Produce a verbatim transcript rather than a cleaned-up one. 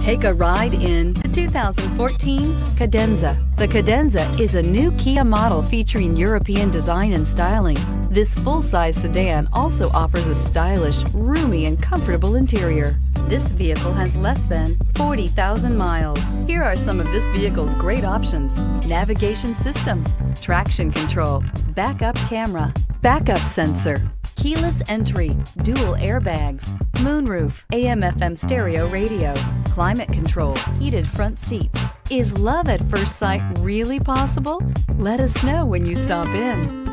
Take a ride in the two thousand fourteen Cadenza. The Cadenza is a new Kia model featuring European design and styling. This full-size sedan also offers a stylish, roomy, and comfortable interior. This vehicle has less than forty thousand miles. Here are some of this vehicle's great options: navigation system, traction control, backup camera, backup sensor, keyless entry, dual airbags, moonroof, A M F M stereo radio, climate control, heated front seats. Is love at first sight really possible? Let us know when you stop in.